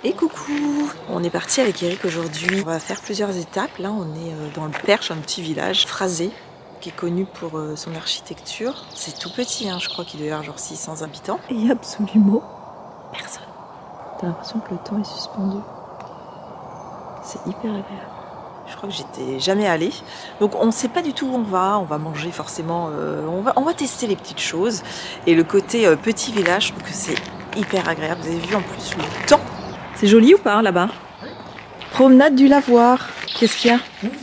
Et coucou! On est parti avec Eric aujourd'hui. On va faire plusieurs étapes. Là, on est dans le Perche, un petit village phrasé qui est connu pour son architecture. C'est tout petit, hein. Je crois qu'il doit y avoir genre 600 habitants. Et il y a absolument personne. T'as l'impression que le temps est suspendu. C'est hyper agréable. Je crois que j'étais jamais allée. Donc on ne sait pas du tout où on va manger forcément. On va tester les petites choses. Et le côté petit village, je trouve que c'est hyper agréable. Vous avez vu en plus le temps. C'est joli ou pas là-bas? Promenade du Lavoir. Qu'est-ce qu'il y a?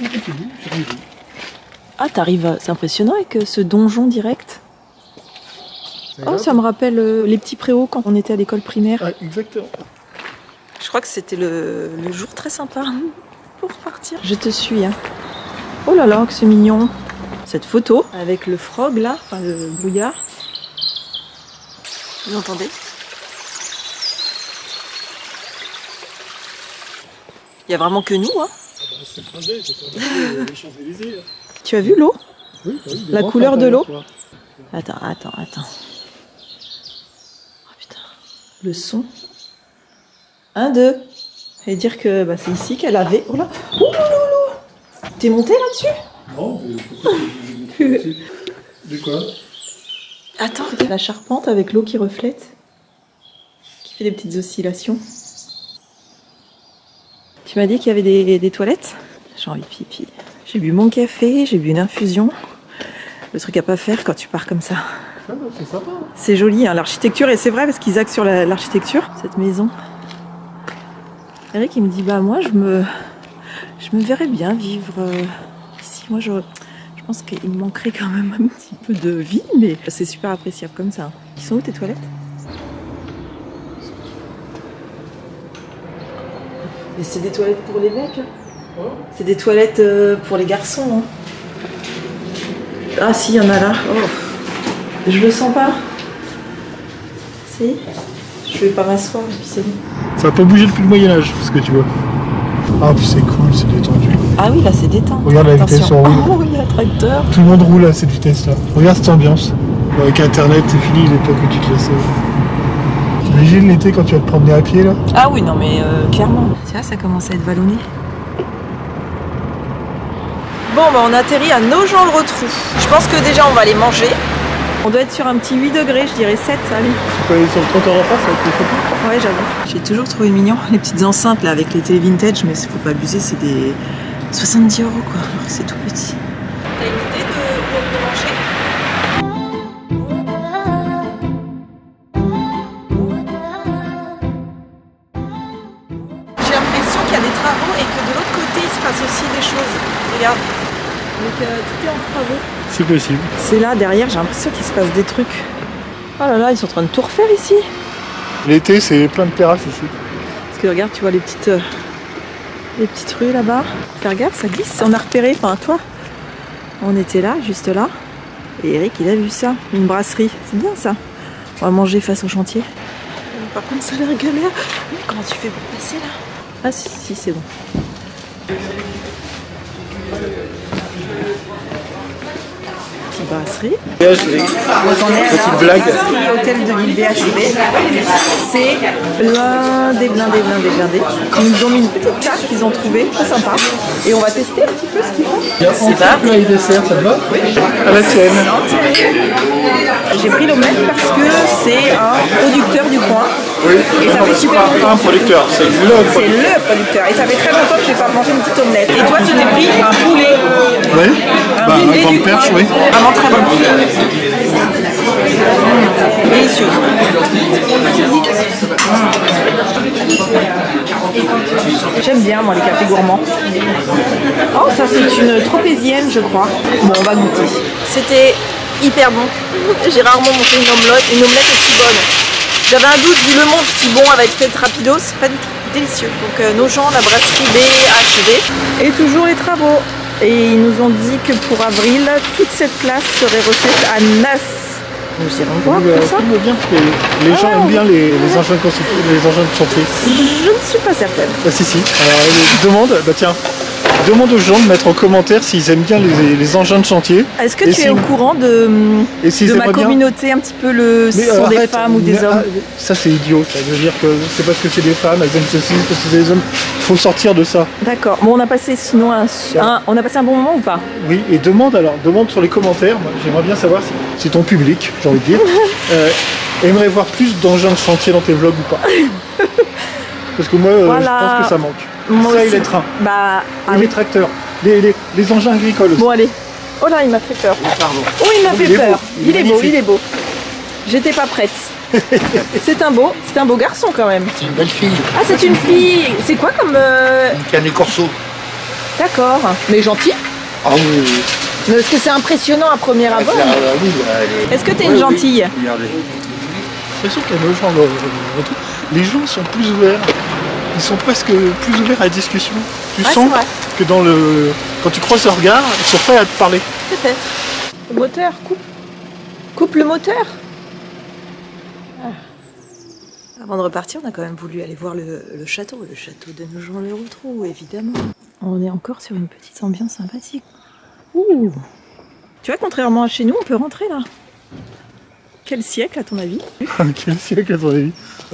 Ah, t'arrives, c'est impressionnant avec ce donjon direct. Oh, ça me rappelle les petits préaux quand on était à l'école primaire. Ah, exactement. Je crois que c'était le jour très sympa pour partir. Je te suis. Hein. Oh là là, que c'est mignon. Cette photo avec le frog là, enfin le brouillard. Vous entendez? Il n'y a vraiment que nous, hein. C'est phrasé, c'est pas les Champs-Élysées. Tu as vu l'eau? Oui, oui, la couleur de l'eau. Attends. Oh putain. Le son. 1, 2. Et dire que bah, c'est ici qu'elle avait. Oh là. Ouh loulou. T'es monté là-dessus? Non, mais pourquoi de quoi? Attends, la charpente avec l'eau qui reflète. Qui fait des petites oscillations. Tu m'as dit qu'il y avait des toilettes? J'ai envie de pipi. J'ai bu mon café, j'ai bu une infusion. Le truc à pas faire quand tu pars comme ça. Ah, c'est sympa. C'est joli, hein, l'architecture, et c'est vrai parce qu'ils axent sur l'architecture, cette maison. Eric, il me dit, bah moi, je me verrais bien vivre ici. Moi, je pense qu'il me manquerait quand même un petit peu de vie, mais c'est super appréciable comme ça. Ils sont où tes toilettes? Mais c'est des toilettes pour les mecs. Hein. C'est des toilettes pour les garçons. Hein. Ah si, il y en a là. Oh. Je le sens pas. Si. Je vais pas m'asseoir et puis c'est bon. Ça n'a pas bougé depuis le Moyen-Âge, ce que tu vois. Ah, puis c'est cool, c'est détendu. Ah oui, là c'est détendu. Regarde la vitesse en roule. Oh, il y a un tracteur. Tout le monde roule à cette vitesse-là. Regarde cette ambiance. Avec Internet, c'est fini l'époque où tu te laissais. T'imagines l'été quand tu vas te promener à pied là? Ah oui, non mais clairement. Tu vois, ça commence à être vallonné. Bon, bah on atterrit à Nogent-le-Rotrou. Je pense que déjà on va aller manger. On doit être sur un petit 8 degrés, je dirais 7, allez. Tu peux aller sur le trottoir en face avec les photos? Ouais, j'avoue. J'ai toujours trouvé mignon les petites enceintes là avec les télé vintage, mais faut pas abuser, c'est des 70 € quoi, alors que c'est tout petit. T'as une idée de manger? J'ai l'impression qu'il y a des travaux et que de l'autre côté il se passe aussi des choses. Regarde. Donc tout est en travaux. C'est possible. C'est là derrière, j'ai l'impression qu'il se passe des trucs. Oh là là, ils sont en train de tout refaire ici. L'été, c'est plein de terrasses ici. Parce que regarde, tu vois les petites rues là-bas. Fais gaffe, ça glisse. On a repéré, enfin toi, on était là, juste là. Et Eric, il a vu ça, une brasserie. C'est bien ça. On va manger face au chantier. Par contre, ça a l'air galère. Mais comment tu fais pour passer là? Ah si, c'est bon. Brasserie. Petite blague. Hôtel de ville BHB. C'est blindé. Ils nous ont mis une petite carte qu'ils ont trouvée, très sympa. Et on va tester un petit peu ce qu'ils font. C'est ça. Plat et dessert, ça te va? Oui. À la tienne. J'ai pris l'omelette parce que c'est un producteur du coin. Oui. Et ça fait super longtemps. Un producteur, c'est le producteur. C'est le producteur. Et ça fait très longtemps que je n'ai pas mangé une petite omelette. Et toi, tu t'es pris un poulet. Oui. Un grand perche, oui. Vraiment très bon. Délicieux. J'aime bien moi les cafés gourmands. Oh, ça c'est une tropézienne je crois. Bon, on va goûter. C'était hyper bon. J'ai rarement mangé une omelette aussi bonne. J'avais un doute vu le monde si bon elle va être faite rapidos, c'est pas du tout délicieux. Donc Nogent, la brasserie BHB. Et toujours les travaux. Et ils nous ont dit que pour avril, toute cette place serait refaite à neuf. Nous irons voir tout ça. Bien, les gens aiment bien les engins de construction, les engins de chantier. Je ne suis pas certaine. Bah si. Alors demande, bah tiens. demande aux gens de mettre en commentaire s'ils aiment bien les engins de chantier. Est-ce que tu es au courant de ma communauté, un petit peu si ce sont des femmes ou des hommes? Ça c'est idiot, ça veut dire que c'est parce que c'est des femmes, elles aiment ceci, parce que c'est des hommes. Il faut sortir de ça. D'accord. Bon, on a passé sinon on a passé un bon moment ou pas? Oui, et demande sur les commentaires. J'aimerais bien savoir si ton public, j'ai envie de dire, aimerait voir plus d'engins de chantier dans tes vlogs ou pas. Parce que moi, je pense que ça manque. Moi ça aussi. Et les trains. Et les tracteurs. Les engins agricoles aussi. Bon, allez. Oh là, il m'a fait peur. Pardon. Oh, il m'a fait peur. Il est beau. J'étais pas prête. C'est un beau garçon quand même. C'est une belle fille. Ah, c'est une fille. C'est quoi comme... Une Canet Corso. D'accord. Mais gentil. Ah oui. Mais est-ce que c'est impressionnant à première abord? Oui, Est-ce que t'es une gentille? Regardez. J'ai l'impression que les gens sont plus ouverts. Ils sont presque plus ouverts à la discussion. Tu sens que quand tu croises leur regard, ils sont prêts à te parler. Peut-être. Le moteur, coupe le moteur. Avant de repartir, on a quand même voulu aller voir le château de Nogent-le-Rotrou, évidemment. On est encore sur une petite ambiance sympathique. Ouh. Tu vois, contrairement à chez nous, on peut rentrer là. Quel siècle à ton avis? Quel siècle à ton avis?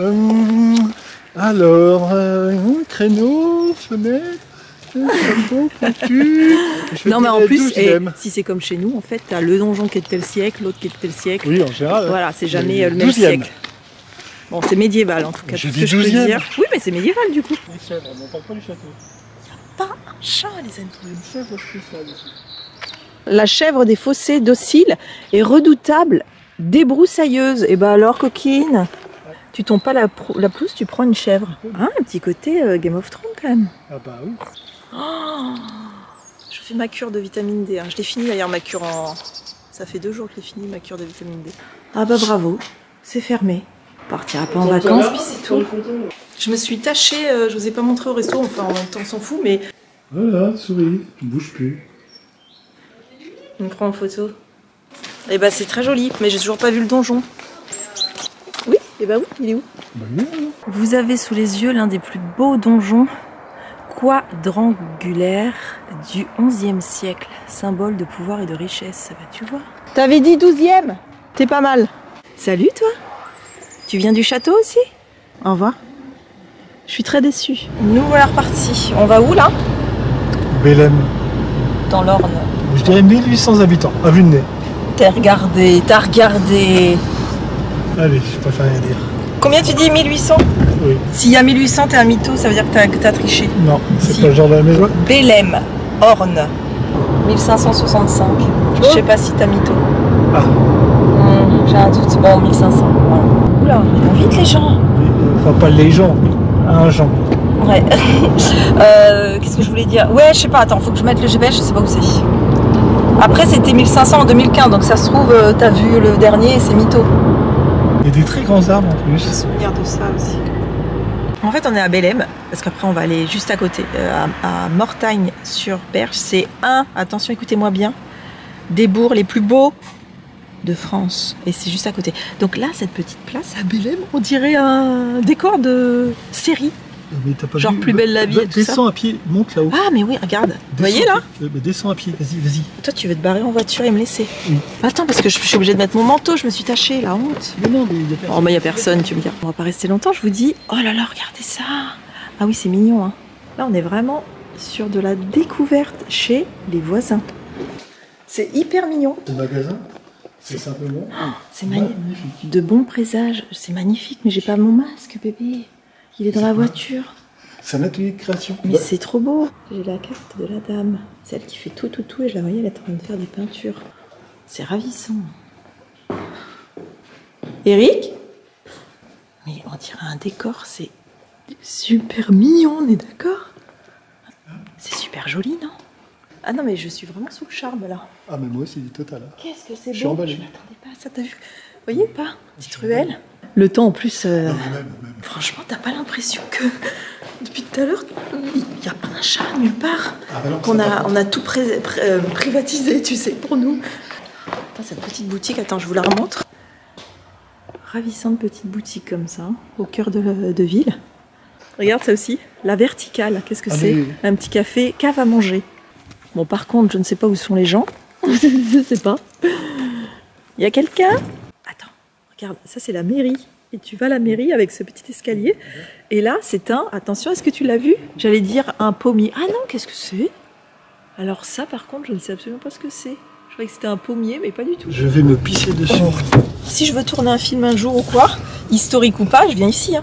Alors, créneau, fenêtre, chapeau, couture. Non mais en plus, si c'est comme chez nous, en fait, t'as le donjon qui est de tel siècle, l'autre qui est de tel siècle. Oui, en général. Voilà, c'est jamais le même siècle. Bon, c'est médiéval en tout cas. J'ai dit 12e. Oui, mais c'est médiéval du coup. Les chèvres, on parle pas du château. Pas un chat, les amis. Il y a une chèvre spéciale ici. La chèvre des fossés docile et redoutable, débroussailleuse. Et bah alors, coquine, tu tombes pas la pelouse, tu prends une chèvre. Hein, un petit côté Game of Thrones quand même. Ah bah oui. Oh, je fais ma cure de vitamine D. Hein. Je l'ai fini d'ailleurs ma cure en... Ça fait 2 jours que je l'ai fini ma cure de vitamine D. Ah bah bravo, c'est fermé. On partira pas en vacances, puis c'est tout. Je me suis tachée, je vous ai pas montré au resto, enfin en même temps on s'en fout, mais... Voilà, souris, tu bouges plus. On me prend en photo. Et bah c'est très joli, mais j'ai toujours pas vu le donjon. Oui, et bah oui, il est où? Bah oui. Vous avez sous les yeux l'un des plus beaux donjons quadrangulaires du XIe siècle, symbole de pouvoir et de richesse, ça va, tu vois. T'avais dit 12e? T'es pas mal. Salut toi. Tu viens du château aussi? Au revoir. Je suis très déçue. Nous voilà repartis. On va où là? Bélem. Dans l'Orne. Je dirais 1800 habitants, à vue de nez. T'as regardé. Allez, je préfère rien dire. Combien tu dis? 1800? Oui. S'il y a 1800, t'es un mytho, ça veut dire que t'as triché. Non, c'est Si. pas le genre de la maison. Bélem, Orne, 1565. Je sais pas si t'as mytho. Ah. J'ai un doute. Bon, 1500. Voilà. Oula, ils vont vite les gens. Enfin, pas les gens, un gens. Ouais. Qu'est-ce que je voulais dire? Ouais, je sais pas. Attends, faut que je mette le GPS, je sais pas où c'est. Après, c'était 1500 en 2015, donc ça se trouve, t'as vu le dernier, c'est mytho. Il y a des très grands arbres en plus. Souvenir de ça aussi. En fait, on est à Bélem, parce qu'après, on va aller juste à côté, à Mortagne-sur-Perche. C'est attention, écoutez-moi bien, des bourgs les plus beaux de France. Et c'est juste à côté. Donc là, cette petite place à Bélem, on dirait un décor de série. Mais t'as pas genre vu, Plus belle la vie et tout ça. Descends à pied, monte là-haut. Ah mais oui, regarde. Vous voyez là? Descends à pied, vas-y. Toi, tu veux te barrer en voiture et me laisser? Oui. Attends, parce que je suis obligée de mettre mon manteau, je me suis tachée, la honte. Mais non, mais il y a personne. Oh, mais il n'y a personne, tu me dis. On va pas rester longtemps, je vous dis. Oh là là, regardez ça. Ah oui, c'est mignon. Hein. Là, on est vraiment sur de la découverte chez les voisins. C'est hyper mignon. Le magasin, c'est simplement. C'est magnifique. De bons présages. C'est magnifique, mais j'ai pas mon masque, bébé. Il est dans la voiture. C'est un atelier de création. Mais c'est trop beau. J'ai la carte de la dame. Celle qui fait tout et je la voyais, elle est en train de faire des peintures. C'est ravissant. Eric? Mais on dirait un décor, c'est super mignon, on est d'accord? C'est super joli, non? Ah non, mais je suis vraiment sous le charme là. Ah, mais moi aussi, total. Qu'est-ce que c'est beau. Je suis emballé. Je m'attendais pas à ça, t'as vu? Vous voyez pas? Petite ruelle. Le temps en plus... Même. Franchement, t'as pas l'impression que depuis tout à l'heure, il n'y a pas un chat nulle part. Ah bah non, on a tout privatisé, tu sais, pour nous. Attends, cette petite boutique, attends, je vous la remontre. Ravissante petite boutique comme ça, au cœur de ville. Regarde ça aussi. La verticale, qu'est-ce que c'est? Allez. Un petit café, cave à manger. Bon, par contre, je ne sais pas où sont les gens. Je sais pas. Il y a quelqu'un? Attends, regarde, ça c'est la mairie. Et tu vas à la mairie avec ce petit escalier. Et là, c'est un... Attention, est-ce que tu l'as vu? J'allais dire un pommier. Ah non, qu'est-ce que c'est? Alors ça, par contre, je ne sais absolument pas ce que c'est. Je croyais que c'était un pommier, mais pas du tout. Je vais me pisser dessus. Si je veux tourner un film un jour ou quoi, historique ou pas, je viens ici. Hein.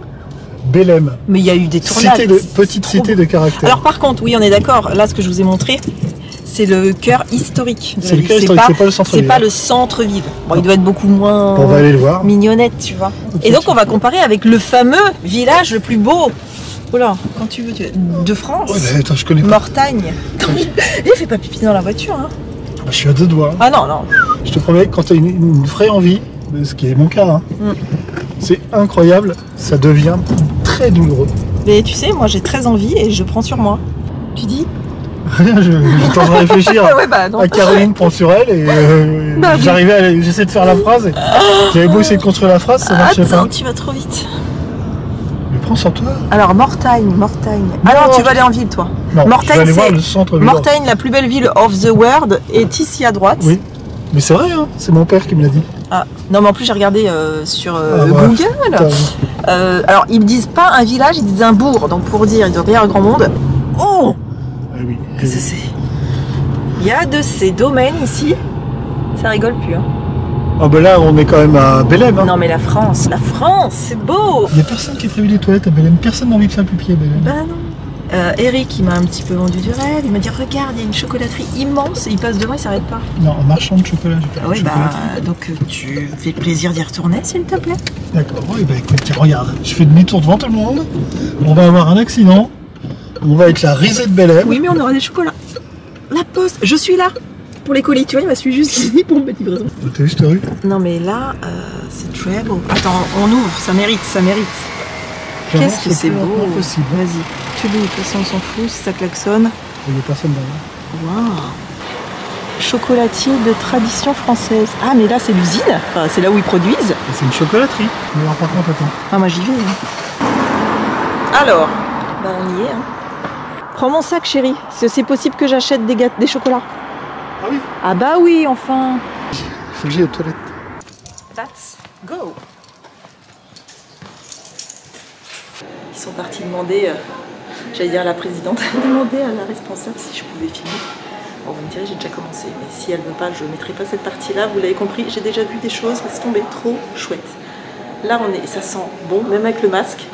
Belém. Mais il y a eu des tournages. Petite cité de caractère. Alors par contre, oui, on est d'accord. Là, ce que je vous ai montré, c'est le cœur historique de la C'est le ville. cœur historique, c'est pas le centre-ville. C'est pas le centre-ville. Bon, il doit être beaucoup moins On va aller le voir. mignonnette, tu vois. Ok, Et donc, on va comparer avec le fameux village le plus beau. Voilà, quand tu veux, de France. Ouais, mais attends, je connais pas. Mortagne. Il fait pas pipi dans la voiture. Hein. Je suis à 2 doigts. Ah non, non. Je te promets, quand tu as une vraie envie, ce qui est mon cas, hein, c'est incroyable, ça devient très douloureux. Mais tu sais, moi j'ai très envie et je prends sur moi. Tu dis? Rien, je tente de réfléchir Ouais, bah, non. à Caroline prend sur elle et Bah, oui. j'essaie de faire la phrase. J'avais beau essayer de construire la phrase, ça marchait Attends, pas. tu vas trop vite. Mais prends sur toi. Alors, Mortagne. Alors, tu vas aller en ville, toi. Non, je Mortagne, vais aller voir c'est- le centre. Mortagne, la plus belle ville of the world, est ici à droite. Oui, mais c'est vrai, hein, c'est mon père qui me l'a dit. Ah, non, mais en plus, j'ai regardé sur Ah, ouais. Google. Putain. Alors, ils me disent pas un village, ils disent un bourg. Donc, pour dire, il doit y avoir un grand monde. Oh! Ah oui. Qu'est-ce que c'est? Il y a de ces domaines ici. Ça rigole plus, hein. Ah ben là, on est quand même à Belém. Hein. Non, mais la France, c'est beau! Il n'y a personne qui a prévu les toilettes à Belém. Personne n'a envie de faire pipi à Belém. Bah non. Eric, il m'a un petit peu vendu du rêve. Il m'a dit, regarde, il y a une chocolaterie immense. Et il passe devant, il s'arrête pas. Non, en marchand de chocolat, j'ai pas Ah oui, de bah, chocolaterie. donc tu fais plaisir d'y retourner, s'il te plaît. D'accord, oui, bah écoute, tiens, regarde, je fais demi-tour devant tout le monde. On va avoir un accident. On va être la risée de Belém. Oui, mais on aura des chocolats. La poste, je suis là. Pour les colis, tu vois, il m'a suivi juste ici pour me mettre livraison. T'as vu cette rue? Non, mais là, c'est très beau. Attends, on ouvre, ça mérite. Qu'est-ce que c'est beau. Possible. Vas-y, tu l'ouvres, de toute façon, on s'en fout, si ça klaxonne. Il n'y a personne derrière. Waouh. Chocolatier de tradition française. Ah, mais là, c'est l'usine. Enfin, c'est là où ils produisent. Et c'est une chocolaterie. Mais alors par contre, attends. Ah, moi, j'y vais. Hein. Alors, bah, on y est. Hein. Prends mon sac, chérie. C'est possible que j'achète des chocolats. Ah oui. Ah bah oui, enfin. Il faut que j'aille aux toilettes. Let's go. Ils sont partis demander, j'allais dire à la présidente, demander à la responsable si je pouvais filmer. Bon, vous me direz, j'ai déjà commencé, mais si elle ne veut pas, je ne mettrai pas cette partie-là. Vous l'avez compris, j'ai déjà vu des choses, laisse tomber, trop chouette. Là, on est, et ça sent bon, même avec le masque.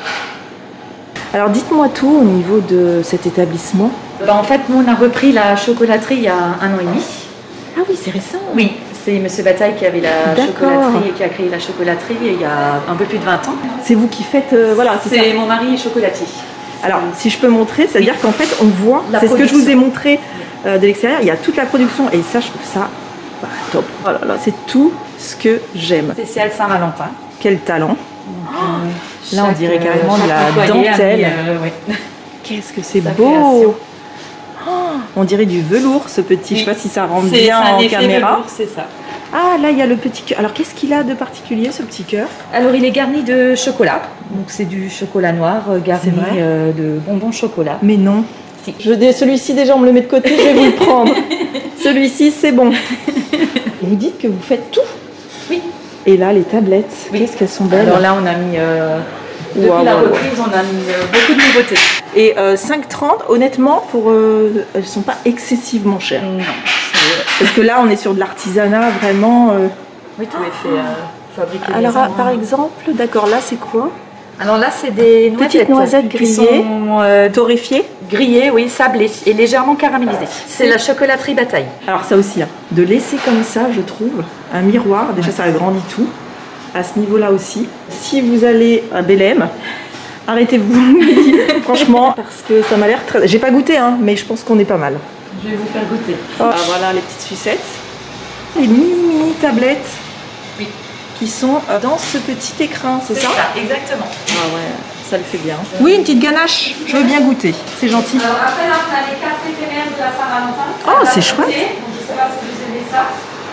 Alors, dites-moi tout au niveau de cet établissement. Bah, en fait, nous, on a repris la chocolaterie il y a 1 an et demi. Ah oui, c'est récent. Oui, c'est Monsieur Bataille qui avait la D'accord. chocolaterie et qui a créé la chocolaterie il y a un peu plus de 20 ans. C'est vous qui faites, voilà, c'est ça. C'est mon mari chocolatier. Alors, si je peux montrer, c'est-à-dire qu'en fait, on voit, La c'est ce que je vous ai production. montré de l'extérieur, il y a toute la production et ça, je trouve ça bah, top. Oh là là, c'est tout ce que j'aime. Spécial Saint-Valentin. Quel talent. Là, on Chaque, dirait carrément de chaque la employé a dentelle. mis, ouais. Qu'est-ce que c'est Sa beau. création. Oh, on dirait du velours, ce petit. Je sais pas si ça rentre C'est bien un en effet caméra. velours, c'est ça. Ah, là, il y a le petit cœur. Alors, qu'est-ce qu'il a de particulier, ce petit cœur? Alors, il est garni de chocolat. Donc, c'est du chocolat noir garni C'est vrai de bonbons chocolat. Mais non. Si. Celui-ci, déjà, on me le met de côté, je vais vous le prendre. Celui-ci, c'est bon. Vous dites que vous faites tout? Oui. Et là, les tablettes, Oui. qu'est-ce qu'elles sont belles. Alors là, on a mis... depuis Waouh, la waouh, reprise, on a mis beaucoup de nouveautés. Et 5,30, honnêtement, elles sont pas excessivement chères. Non, Parce que là, on est sur de l'artisanat, vraiment. oui, tout est fait fabriqué. Alors, maison. par exemple, d'accord, là, c'est quoi? Alors là, c'est des Petites noisettes qui grillées. sont Torréfiées. grillées, oui, sablées et légèrement caramélisées. C'est la chocolaterie Bataille. Alors, ça aussi, hein, de laisser comme ça, je trouve, un miroir, déjà, ça agrandit tout. À ce niveau-là aussi. Si vous allez à Belém, arrêtez-vous, franchement, parce que ça m'a l'air très... J'ai pas goûté, hein, mais je pense qu'on est pas mal. Je vais vous faire goûter. Ah, voilà les petites sucettes. Les mini tablettes Oui. qui sont dans ce petit écrin, c'est ça? exactement. Ah ouais, ça le fait bien. Oui, une petite ganache, je veux bien goûter, c'est gentil. Alors après, là, on a les cartes éphémères de la Saint-Valentin. Oh, c'est chouette. Donc, je sais pas si vous aimez ça.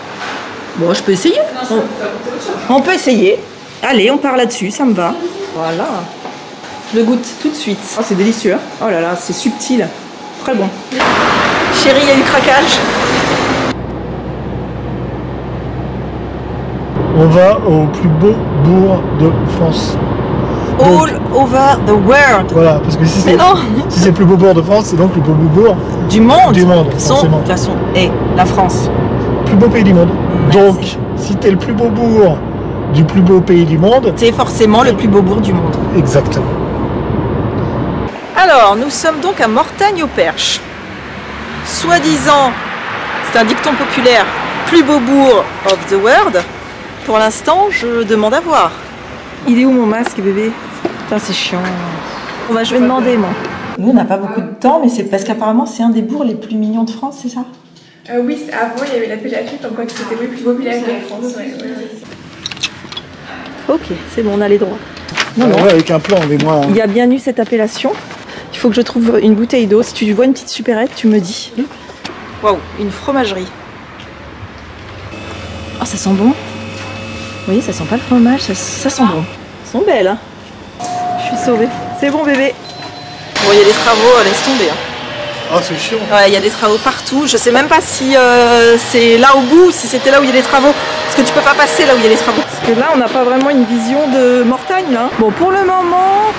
Bon, je peux essayer. Non, je peux vous faire goûter autre chose. On peut essayer. Allez, on part là-dessus, ça me va. Voilà. Je le goûte tout de suite. Oh, c'est délicieux. Hein. Oh là là, c'est subtil. Très bon. Chérie, il y a eu craquage. On va au plus beau bourg de France. Donc, All over the world. voilà, parce que si Mais c'est non, si le plus beau bourg de France, c'est donc le plus beau bourg du monde. du monde, De toute forcément. façon, et la France. Plus beau pays du monde. Merci. Donc, si t'es le plus beau bourg du plus beau pays du monde, C'est forcément le plus beau bourg du monde. exactement. Alors, nous sommes donc à Mortagne-au-Perche. Soi-disant, c'est un dicton populaire, plus beau bourg of the world. Pour l'instant, je demande à voir. Il est où mon masque, bébé? Putain, c'est chiant. Je vais demander, moi. Nous, on n'a pas beaucoup de temps, mais c'est parce qu'apparemment, c'est un des bourgs les plus mignons de France, c'est ça? Oui, avant il y avait l'appellation comme quoi c'était le plus populaire de France. Ouais. Ok, c'est bon, on a les droits. Non, non. Ouais, avec un plan, mais moi. Il y a bien eu cette appellation. Il faut que je trouve une bouteille d'eau. Si tu vois une petite supérette, tu me dis. Waouh, une fromagerie. Oh, ça sent bon. Vous voyez, ça sent pas le fromage, ça sent bon. Elles sont belles, hein. Je suis sauvée. C'est bon, bébé. Bon, il y a des travaux, laisse tomber. Hein. Ah, c'est chiant. Ouais, il y a des travaux partout. Je sais même pas si c'est là au bout, si c'était là où il y a des travaux. Parce que tu peux pas passer là où il y a les travaux. Parce que là, on n'a pas vraiment une vision de Mortagne, là. Bon, pour le moment,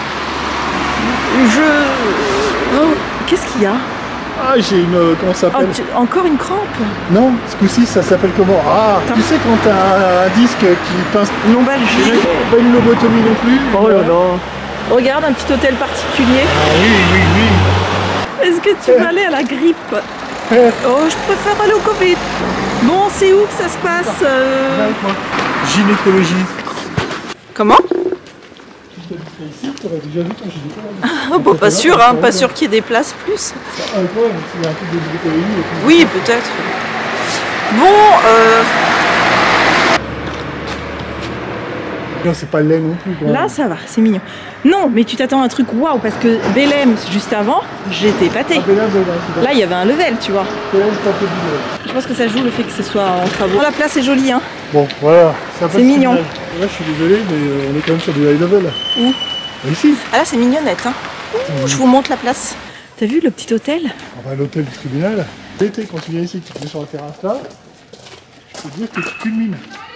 qu'est-ce qu'il y a? Ah, j'ai une. Comment ça Oh, s'appelle? encore une crampe? Non, ce coup-ci, ça s'appelle comment? Ah, tu sais quand t'as un disque qui pince. Lombalgie. Pas une lobotomie non plus. Oh là là. Regarde, un petit hôtel particulier. Ah oui, oui, oui. Est-ce que tu vas aller à la grippe? Oh, je préfère aller au Covid. Bon, c'est où que ça se passe Gynécologie. Comment? Ici, t'aurais déjà vu ton gynécologue. Oh, bon, pas sûr, hein, pas sûr qu'il y ait des places plus. Ah, ouais, c'est un truc de gynécologie. et puis- Oui, peut-être. Bon, Non, c'est pas laid non plus. Quoi. Là, ça va, c'est mignon. Non, mais tu t'attends à un truc waouh, parce que Belém, juste avant, j'étais épatée. Ah, mais là, c'est Là, il y avait un level, tu vois. pas fait du mal. Je pense que ça joue le fait que ce soit en travaux. Oh, la place est jolie, hein. Bon, voilà. un peu C'est mignon. similaire. Là, je suis désolé, mais on est quand même sur du high level. Où? Ici. ah là c'est mignonnette. Hein. Je vous montre la place. T'as vu le petit hôtel? On va à l'hôtel du tribunal. L'été, quand tu viens ici, tu te mets sur la terrasse là. Je peux te dire que tu culmines.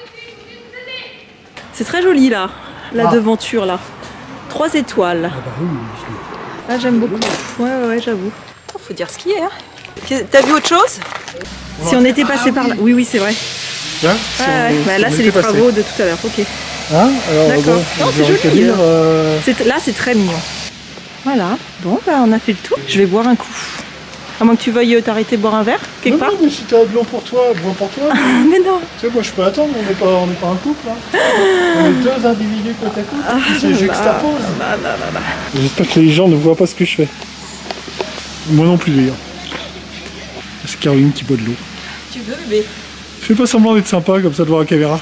C'est très joli, là. La Ah. devanture, là. 3 étoiles. Ah bah oui, parce que- Ah, j'aime beaucoup. Ouais, j'avoue. Oh, faut dire ce qu'il y a. Hein. T'as vu autre chose? Si on était passé par là. Oui, c'est vrai. Hein, si Ah, on ouais. est- Bah, si là, on c'est était les passé. travaux de tout à l'heure. Ok. Hein alors, D'accord. bon, Non, j'ai c'est envie de te joli, dire, Là, c'est très mignon. Voilà. Bon, bah, on a fait le tour. Je vais boire un coup. À moins que tu veuilles t'arrêter de boire un verre, quelque non, part. non, mais si t'as de l'eau pour toi, bois pour toi. Mais non. Tu sais, moi je peux attendre, on n'est pas un couple. Hein. On est deux individus côte à côte qui se juxtaposent. J'espère que les gens ne voient pas ce que je fais. Moi non plus d'ailleurs. C'est Caroline qui boit de l'eau. Tu veux bébé? Fais pas semblant d'être sympa comme ça devant la caméra.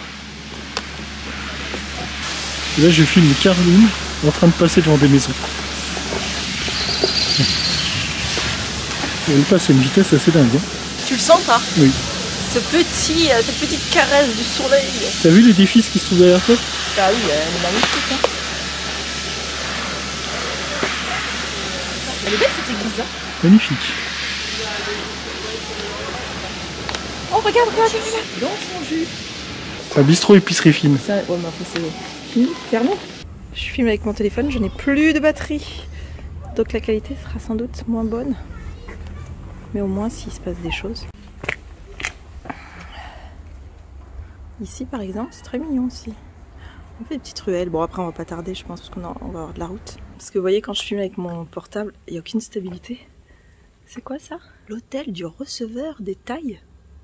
Et là je filme Caroline en train de passer devant des maisons. Et elle passe à une vitesse assez dingue. Hein. Tu le sens pas? Oui. Cette petite caresse du soleil. T'as vu l'édifice qui se trouve derrière toi? Ah oui, elle est magnifique. Hein. Elle est belle cette église. Hein. Magnifique. Oh regarde. Dans son jus. C'est un bistrot épicerie fine. Ça, ouais, mais après, c'est fini, fermé. Je filme avec mon téléphone, je n'ai plus de batterie. Donc la qualité sera sans doute moins bonne. Mais au moins s'il se passe des choses. Ici par exemple, c'est très mignon aussi. On fait des petites ruelles. Bon après on va pas tarder je pense parce qu'on va avoir de la route. Parce que vous voyez quand je filme avec mon portable, il n'y a aucune stabilité. C'est quoi ça? L'hôtel du receveur des tailles.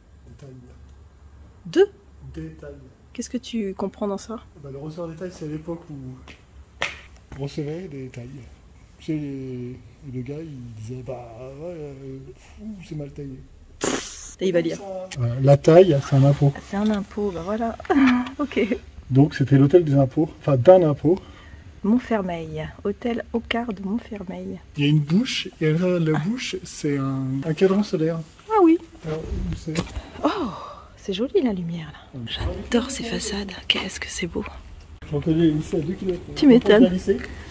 Deux? Détail. Qu'est-ce que tu comprends dans ça? Bah, le receveur des tailles, c'est à l'époque où on recevait des tailles. Tu sais, le gars, il disait, bah ouais, c'est mal taillé. Et il va lire. La taille, c'est un impôt. C'est un impôt, bah voilà. Ok. Donc c'était l'hôtel des impôts, enfin d'un impôt. Montfermeil, hôtel Ocard de Montfermeil. Il y a une bouche, et à l'intérieur de la bouche, c'est un cadran solaire. Ah oui. Alors, c'est... Oh, c'est joli la lumière là. J'adore ces façades, qu'est-ce que c'est beau. J'en connais un lycée à 2 km. Tu m'étonnes.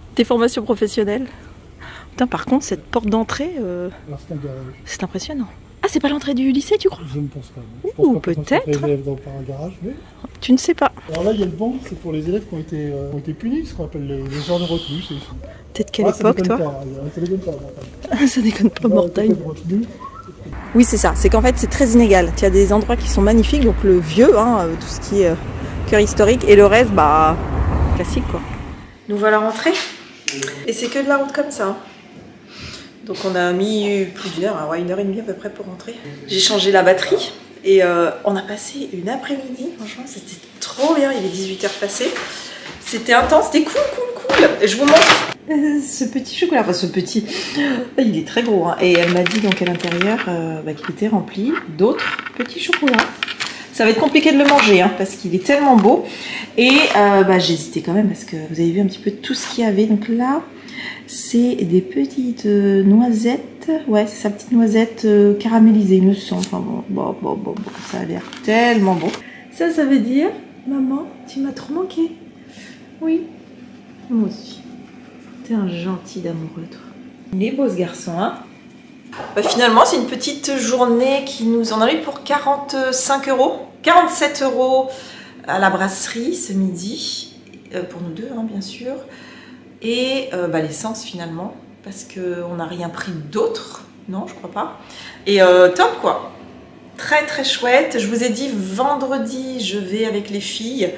Tes formations professionnelles. Putain, par contre, cette porte d'entrée, c'est impressionnant. Ah, c'est pas l'entrée du lycée, tu crois? Je ne pense pas. Ou peut-être. Par un garage, mais... Tu ne sais pas. Alors là, il y a le banc, c'est pour les élèves qui ont été punis, ce qu'on appelle les genres de retenue. Peut-être quelle époque, toi? Ça déconne pas, Ça déconne pas, Mortagne. Oui, c'est ça. C'est qu'en fait, c'est très inégal. Il y a des endroits qui sont magnifiques, donc le vieux, hein, tout ce qui est cœur historique, et le reste, bah, classique, quoi. Nous voilà rentrés. Et c'est que de la route comme ça. Donc on a mis plus d'une heure, ouais, 1h30 à peu près pour rentrer. J'ai changé la batterie et on a passé une après-midi, franchement c'était trop bien, il est 18h passé. C'était intense, c'était cool. Je vous montre ce petit chocolat, enfin ce petit, il est très gros. Hein. Et elle m'a dit donc à l'intérieur qu'il était rempli d'autres petits chocolats. Ça va être compliqué de le manger hein, parce qu'il est tellement beau. Et j'ai hésité quand même parce que vous avez vu un petit peu tout ce qu'il y avait. Donc là, c'est des petites noisettes. Ouais, c'est sa petite noisette caramélisée, il me semble. Enfin bon, ça a l'air tellement bon. Ça veut dire, maman, tu m'as trop manqué. Oui, moi aussi. T'es un gentil d'amoureux, toi. Il est beau ce garçon, hein. Finalement, c'est une petite journée qui nous en a eu pour 45 €. 47 € à la brasserie ce midi, pour nous deux, hein, bien sûr. Et l'essence finalement, parce qu'on n'a rien pris d'autre, non, je crois pas. Et top quoi, très très chouette. Je vous ai dit, vendredi, je vais avec les filles,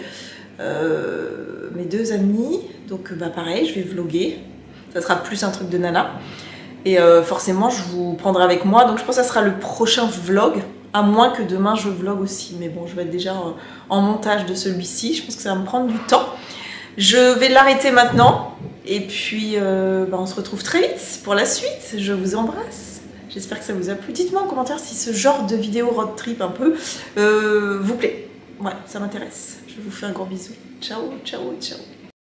mes deux amies. Donc pareil, je vais vlogger. Ça sera plus un truc de nana. Et forcément, je vous prendrai avec moi. Donc je pense que ça sera le prochain vlog. À moins que demain je vlog aussi. Mais bon, je vais être déjà en montage de celui-ci. Je pense que ça va me prendre du temps. Je vais l'arrêter maintenant. Et puis, on se retrouve très vite pour la suite. Je vous embrasse. J'espère que ça vous a plu. Dites-moi en commentaire si ce genre de vidéo road trip un peu vous plaît. Ouais, ça m'intéresse. Je vous fais un gros bisou. Ciao, ciao, ciao.